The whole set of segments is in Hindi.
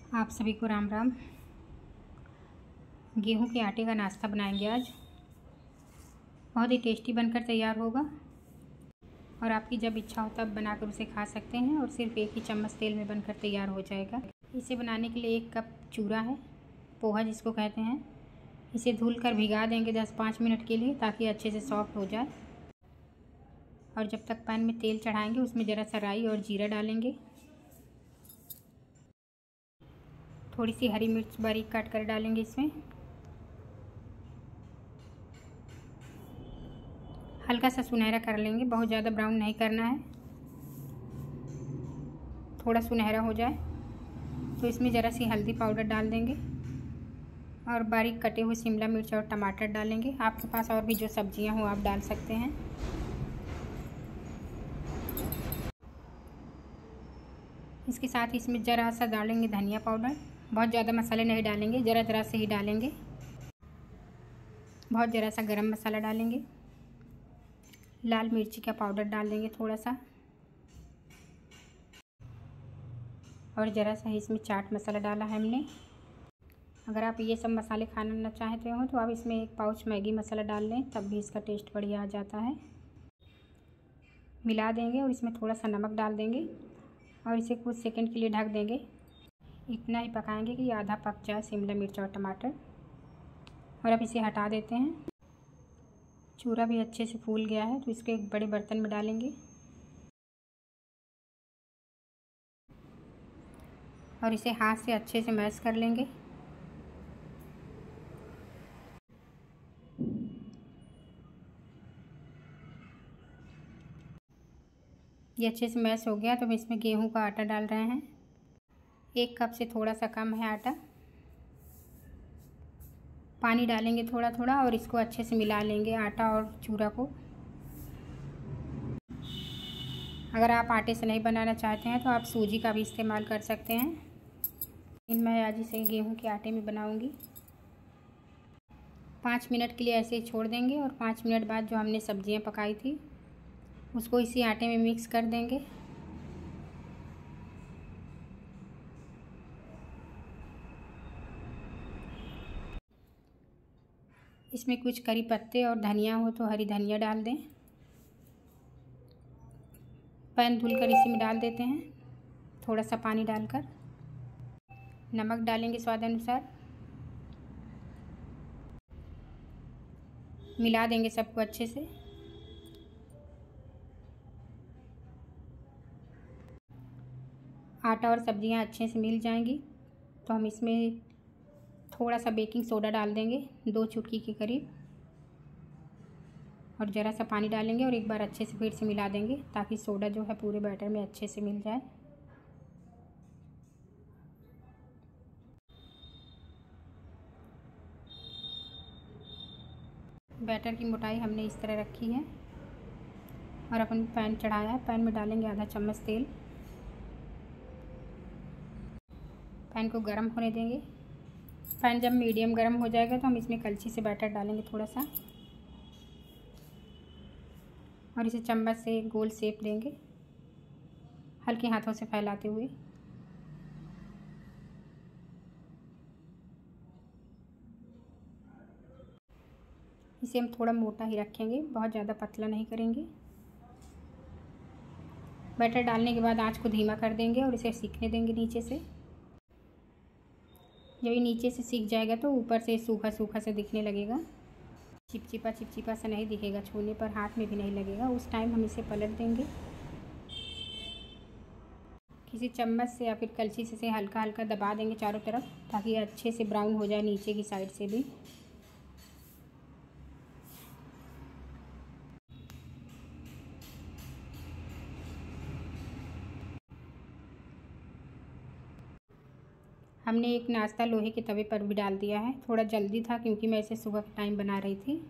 आप सभी को राम राम। गेहूं के आटे का नाश्ता बनाएंगे आज। बहुत ही टेस्टी बनकर तैयार होगा और आपकी जब इच्छा हो तब बनाकर उसे खा सकते हैं और सिर्फ 1 ही चम्मच तेल में बनकर तैयार हो जाएगा। इसे बनाने के लिए 1 कप चूरा है, पोहा जिसको कहते हैं। इसे धुल कर भिगा देंगे 10-5 मिनट के लिए ताकि अच्छे से सॉफ्ट हो जाए। और जब तक पैन में तेल चढ़ाएंगे उसमें ज़रा सा राई और जीरा डालेंगे। थोड़ी सी हरी मिर्च बारीक काट कर डालेंगे इसमें। हल्का सा सुनहरा कर लेंगे, बहुत ज़्यादा ब्राउन नहीं करना है। थोड़ा सुनहरा हो जाए तो इसमें ज़रा सी हल्दी पाउडर डाल देंगे और बारीक कटे हुए शिमला मिर्च और टमाटर डालेंगे। आपके पास और भी जो सब्जियां हो आप डाल सकते हैं। इसके साथ इसमें ज़रा सा डालेंगे धनिया पाउडर। बहुत ज़्यादा मसाले नहीं डालेंगे, ज़रा से ही डालेंगे। बहुत ज़रा सा गरम मसाला डालेंगे। लाल मिर्ची का पाउडर डाल देंगे थोड़ा सा और ज़रा सा ही इसमें चाट मसाला डाला है हमने। अगर आप ये सब मसाले खाना ना चाहते हो तो आप इसमें 1 पाउच मैगी मसाला डाल लें, तब भी इसका टेस्ट बढ़िया आ जाता है। मिला देंगे और इसमें थोड़ा सा नमक डाल देंगे और इसे कुछ सेकंड के लिए ढक देंगे। इतना ही पकाएंगे कि आधा पक जाए शिमला मिर्च और टमाटर। और अब इसे हटा देते हैं। चूरा भी अच्छे से फूल गया है तो इसको एक बड़े बर्तन में डालेंगे और इसे हाथ से अच्छे से मैश कर लेंगे। ये अच्छे से मैश हो गया तो हम इसमें गेहूं का आटा डाल रहे हैं। 1 कप से थोड़ा सा कम है आटा। पानी डालेंगे थोड़ा थोड़ा और इसको अच्छे से मिला लेंगे आटा और चूरा को। अगर आप आटे से नहीं बनाना चाहते हैं तो आप सूजी का भी इस्तेमाल कर सकते हैं, लेकिन मैं आज इसे गेहूं के आटे में बनाऊंगी। 5 मिनट के लिए ऐसे ही छोड़ देंगे और 5 मिनट बाद जो हमने सब्जियां पकाई थी उसको इसी आटे में मिक्स कर देंगे। इसमें कुछ करी पत्ते और धनिया हो तो हरी धनिया डाल दें। पैन धुलकर इसी में डाल देते हैं, थोड़ा सा पानी डालकर। नमक डालेंगे स्वाद अनुसार। मिला देंगे सबको अच्छे से। आटा और सब्जियां अच्छे से मिल जाएंगी तो हम इसमें थोड़ा सा बेकिंग सोडा डाल देंगे, 2 चुटकी के करीब, और ज़रा सा पानी डालेंगे और एक बार अच्छे से फिर से मिला देंगे ताकि सोडा जो है पूरे बैटर में अच्छे से मिल जाए। बैटर की मोटाई हमने इस तरह रखी है और अपन पैन चढ़ाया है। पैन में डालेंगे आधा चम्मच तेल। पैन को गर्म होने देंगे। पैन जब मीडियम गर्म हो जाएगा तो हम इसमें कलछी से बैटर डालेंगे थोड़ा सा और इसे चम्मच से गोल शेप देंगे, हल्के हाथों से फैलाते हुए। इसे हम थोड़ा मोटा ही रखेंगे, बहुत ज़्यादा पतला नहीं करेंगे। बैटर डालने के बाद आंच को धीमा कर देंगे और इसे सीखने देंगे नीचे से। जब ये नीचे से सीख जाएगा तो ऊपर से सूखा सूखा से दिखने लगेगा। चिपचिपा सा नहीं दिखेगा, छूने पर हाथ में भी नहीं लगेगा। उस टाइम हम इसे पलट देंगे। किसी चम्मच से या फिर कलछी से इसे हल्का हल्का दबा देंगे चारों तरफ ताकि अच्छे से ब्राउन हो जाए नीचे की साइड से भी। हमने एक नाश्ता लोहे के तवे पर भी डाल दिया है। थोड़ा जल्दी था क्योंकि मैं इसे सुबह के टाइम बना रही थी।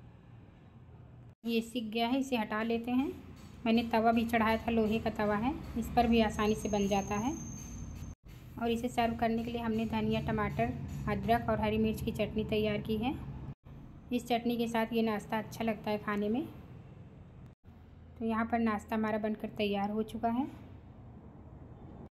ये सिक गया है, इसे हटा लेते हैं। मैंने तवा भी चढ़ाया था, लोहे का तवा है, इस पर भी आसानी से बन जाता है। और इसे सर्व करने के लिए हमने धनिया, टमाटर, अदरक और हरी मिर्च की चटनी तैयार की है। इस चटनी के साथ ये नाश्ता अच्छा लगता है खाने में। तो यहाँ पर नाश्ता हमारा बनकर तैयार हो चुका है।